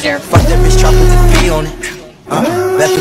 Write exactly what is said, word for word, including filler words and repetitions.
share. Fuck that bitch, drop with the fee on it. Uh,